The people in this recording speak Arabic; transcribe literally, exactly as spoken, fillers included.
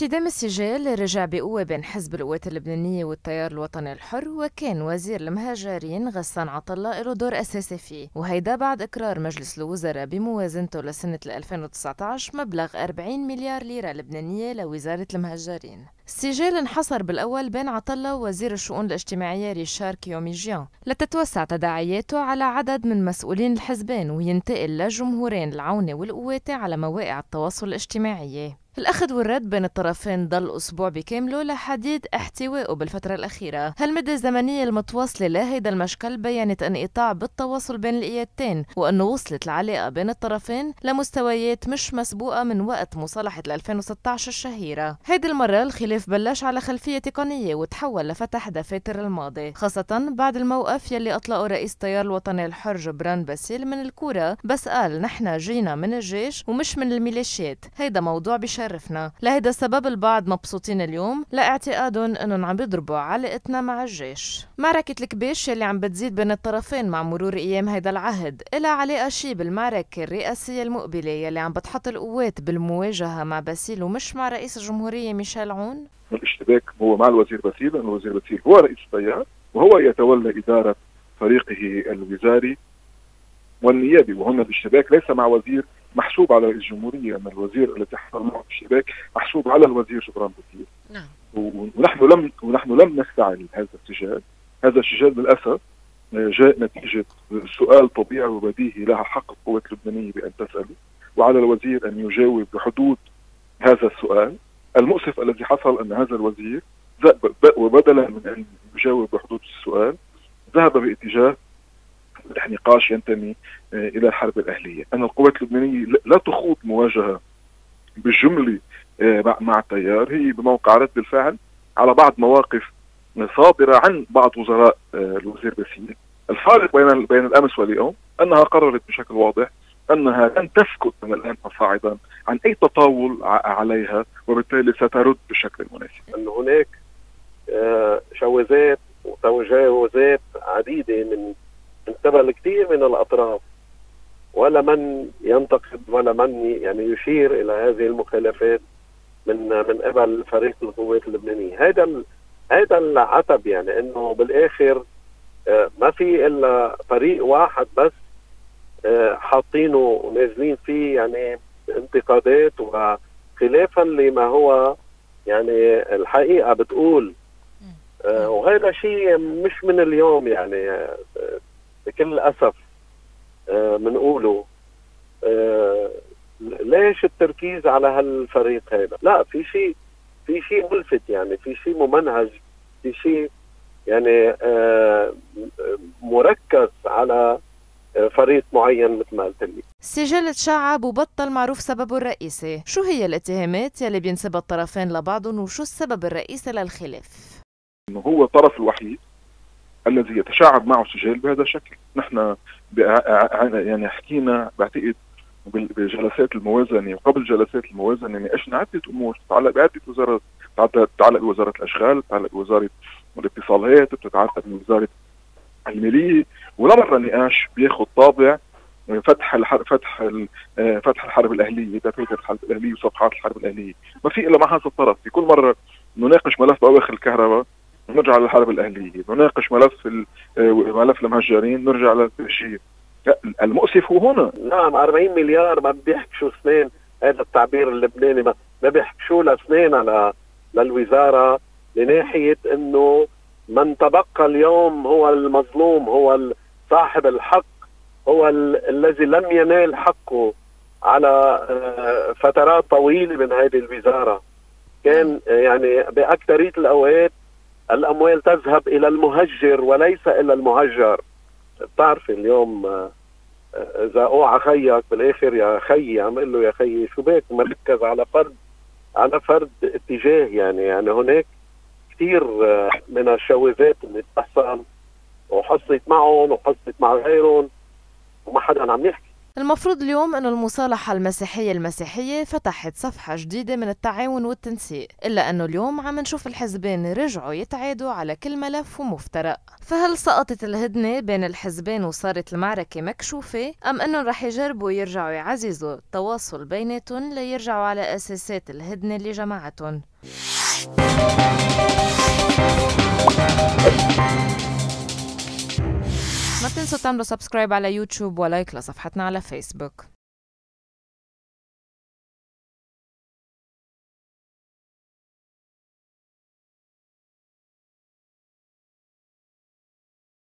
باحتدام السجال رجع بقوة بين حزب القوات اللبنانية والتيار الوطني الحر، وكان وزير المهاجرين غسان عطلة له دور أساسي فيه، وهيدا بعد إقرار مجلس الوزراء بموازنته لسنة ألفين وتسعة عشر مبلغ أربعين مليار ليرة لبنانية لوزارة المهاجرين. السجال انحصر بالأول بين عطلة ووزير الشؤون الاجتماعية ريشار كيوميجيان لتتوسع تداعياته على عدد من مسؤولين الحزبين وينتقل لجمهورين العونة والقواتي على مواقع التواصل الاجتماعي. الأخذ والرد بين الطرفين ضل أسبوع بكامله لحديد احتوائه بالفترة الأخيرة. هالمدة الزمنية المتواصلة لهيدا المشكل بيّنت انقطاع بالتواصل بين القيادتين، وأنه وصلت العلاقة بين الطرفين لمستويات مش مسبوقة من وقت مصالحة ألفين وستة عشر الشهيرة. هيدي المرة الخلاف بلش على خلفية تقنية وتحول لفتح دفاتر الماضي، خاصة بعد الموقف يلي أطلقه رئيس التيار الوطني الحر جبران باسيل من الكورة، بس قال نحن جينا من الجيش ومش من الميليشيات. هيدا موضوع بشرفنا. لهيدا السبب البعض مبسوطين اليوم لاعتقادهم انهم عم بيضربوا علاقتنا مع الجيش. معركة الكبيش يلي عم بتزيد بين الطرفين مع مرور ايام هيدا العهد إلها علاقة شي بالمعركة الرئاسية المقبلة يلي عم بتحط القوات بالمواجهة مع باسيل ومش مع رئيس الجمهورية ميشيل عون. الاشتباك هو مع الوزير باسيل، لأن الوزير باسيل هو رئيس التيار وهو يتولى إدارة فريقه الوزاري والنيابي، وهنا الاشتباك ليس مع وزير محسوب على رئيس الجمهورية، أن الوزير الذي حصل معه الاشتباك محسوب على الوزير جبران باسيل. نعم. ونحن لم ونحن لم نستعجل هذا السجال، هذا السجال للأسف جاء نتيجة سؤال طبيعي وبديهي لها حق القوات اللبنانية بأن تسأله، وعلى الوزير أن يجاوب بحدود هذا السؤال. المؤسف الذي حصل أن هذا الوزير وبدلا من أن يجاوب بحدود السؤال ذهب باتجاه نقاش ينتمي إلى الحرب الأهلية. أن القوات اللبنانية لا تخوض مواجهة بالجملة مع التيار، هي بموقع رد الفعل على بعض مواقف صادرة عن بعض وزراء الوزير باسيل. الفارق بين بين الأمس واليوم أنها قررت بشكل واضح أنها لن تسكت من الآن فصاعدا عن أي تطاول عليها، وبالتالي سترد بشكل مناسب. أن هناك شوازات وتجاوزات عديدة من من قبل كثير من الأطراف، ولا من ينتقد ولا من يعني يشير إلى هذه المخالفات من من قبل فريق القوات اللبنانية. هذا هذا العتب، يعني إنه بالآخر ما في إلا فريق واحد بس حاطينه ونازلين فيه يعني انتقادات وخلافا لما هو يعني الحقيقة بتقول. وهذا شيء مش من اليوم، يعني بكل أسف بنقوله. ليش التركيز على هالفريق هذا؟ لا، في شيء في شيء ملفت، يعني في شيء ممنهج، في شيء يعني مركز على فريق معين مثل ما قلت لي. السجال تشعب وبطل معروف سببه الرئيسي. شو هي الاتهامات يلي بينسبها الطرفين لبعضهم، وشو السبب الرئيسي للخلاف؟ إنه هو الطرف الوحيد الذي يتشعب معه السجال بهذا الشكل. نحن يعني حكينا بعتقد بجلسات الموازنة وقبل جلسات الموازنة ناقشنا عدة أمور تتعلق بعدة وزارات، تتعلق بوزارة الأشغال، تتعلق بوزارة الاتصالات، بتتعلق بوزارة المالية، ولا مرة نقاش بياخد طابع فتح الحرب فتح فتح الحرب الأهلية، دفاتر الحرب الأهلية وصفحات الحرب الأهلية. ما في إلا مع هذا الطرف. في كل مرة نناقش ملف بواخر الكهرباء نرجع للحرب الأهلية، نناقش ملف ملف المهجرين نرجع للتهجير. المؤسف هو هنا. نعم، أربعين مليار ما بيحكشوا اثنين، هذا التعبير اللبناني، ما ما بيحكشوا لاثنين على للوزارة، لناحية انه من تبقى اليوم هو المظلوم، هو صاحب الحق، هو الذي لم ينال حقه على فترات طويلة من هذه الوزارة. كان يعني بأكثرية الأوقات الأموال تذهب إلى المهجر وليس إلى المهجر. بتعرف اليوم إذا أوعى خيك بالآخر يا خيي، عم قل له يا خيي شو بك، مركز على فرد على فرد اتجاه. يعني يعني هناك كثير من الشواذات اللي بتحصل، وحصلت معهم وحصلت مع غيرهم وما حدا عم يحكي. المفروض اليوم أنه المصالحة المسيحية المسيحية فتحت صفحة جديدة من التعاون والتنسيق، إلا أنه اليوم عم نشوف الحزبين رجعوا يتعادوا على كل ملف ومفترق. فهل سقطت الهدنة بين الحزبين وصارت المعركة مكشوفة، أم أنهم رح يجربوا يرجعوا يعززوا التواصل بيناتهم ليرجعوا على أساسات الهدنة اللي جمعتهم؟ ما تنسوا تعملوا سبسكرايب على يوتيوب ولايك لصفحتنا على فيسبوك.